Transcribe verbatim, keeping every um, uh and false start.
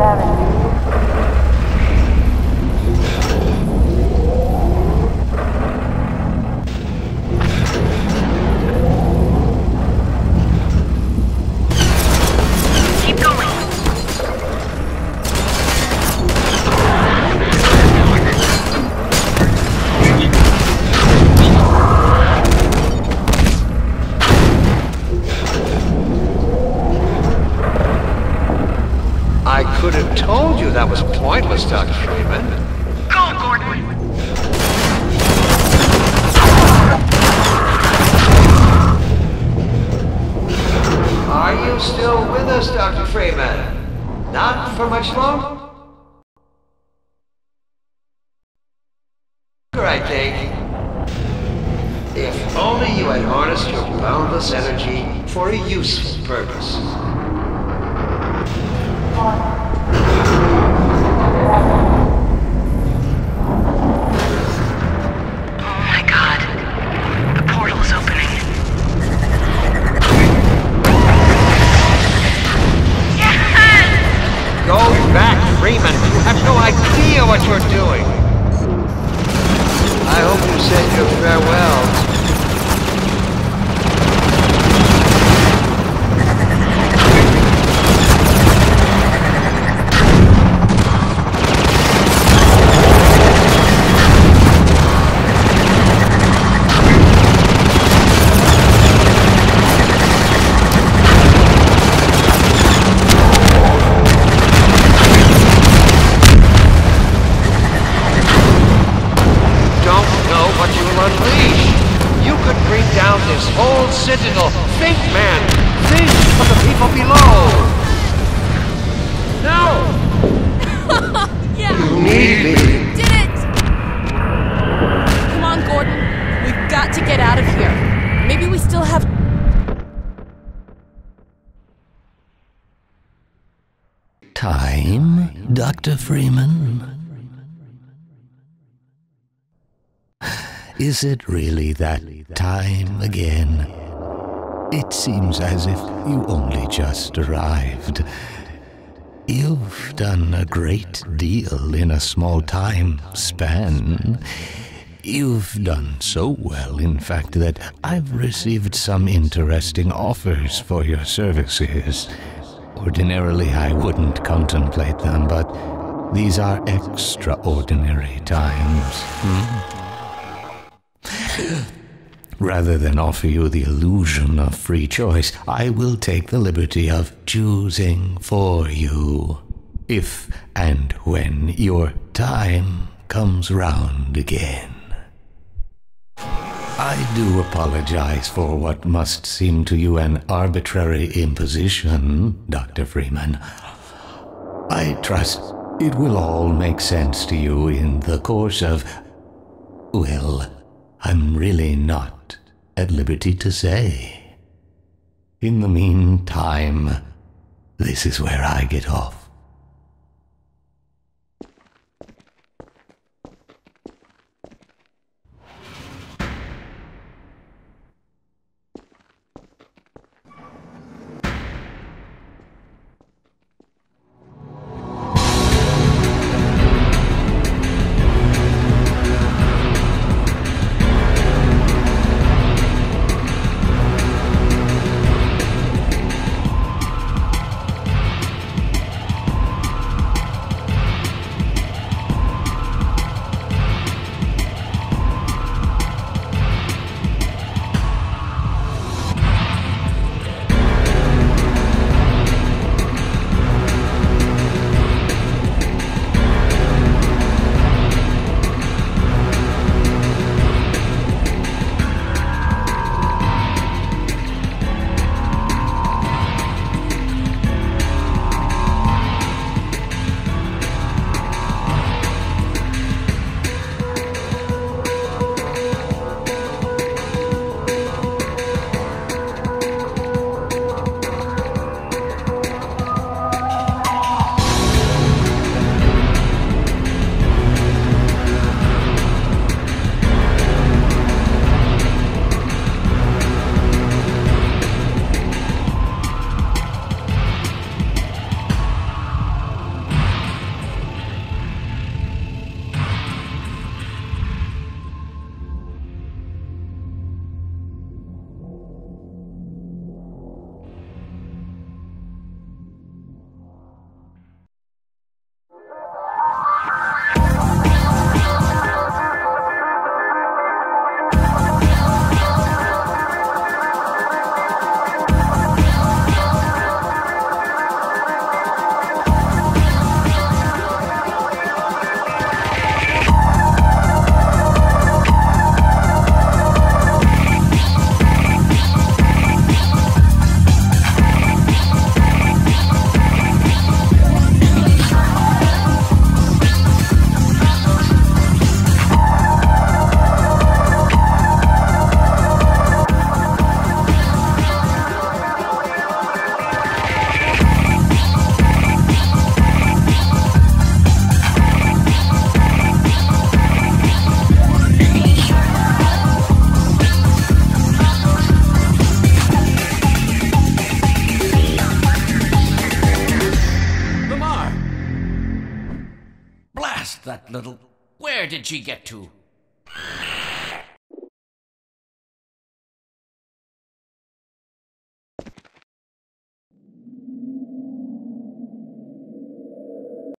That was pointless, Doctor Freeman. Go, Gordon! Are you still with us, Doctor Freeman? Not for much longer, I think. If only you had harnessed your boundless energy for a useful purpose. Freeman, you have no idea what you're doing. I hope you said your farewells. Citadel, think, man! Think of the people below! No! Yeah! You need me! Did it! Come on, Gordon. We've got to get out of here. Maybe we still have... Time, Doctor Freeman? Is it really that time again? It seems as if you only just arrived. You've done a great deal in a small time span. You've done so well, in fact, that I've received some interesting offers for your services. Ordinarily, I wouldn't contemplate them, but these are extraordinary times. Hmm? Rather than offer you the illusion of free choice, I will take the liberty of choosing for you, if and when your time comes round again. I do apologize for what must seem to you an arbitrary imposition, Doctor Freeman. I trust it will all make sense to you in the course of... well, I'm really not at liberty to say. In the meantime, this is where I get off. That little... Where did she get to?